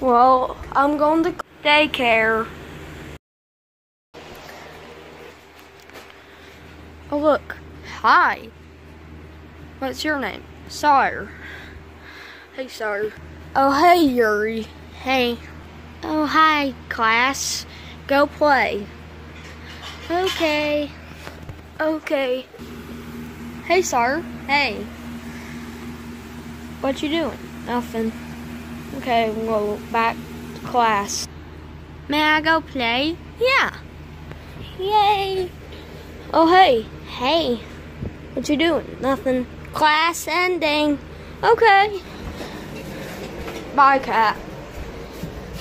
Well, I'm going to daycare. Oh, look. Hi. What's your name? Sire. Hey, Sire. Oh, hey, Yuri. Hey. Oh, hi, class. Go play. Okay. Okay. Hey, Sire. Hey. What you doing? Nothing. Okay, we'll go back to class. May I go play? Yeah. Yay. Oh, hey. Hey. What you doing? Nothing. Class ending. Okay. Bye, cat.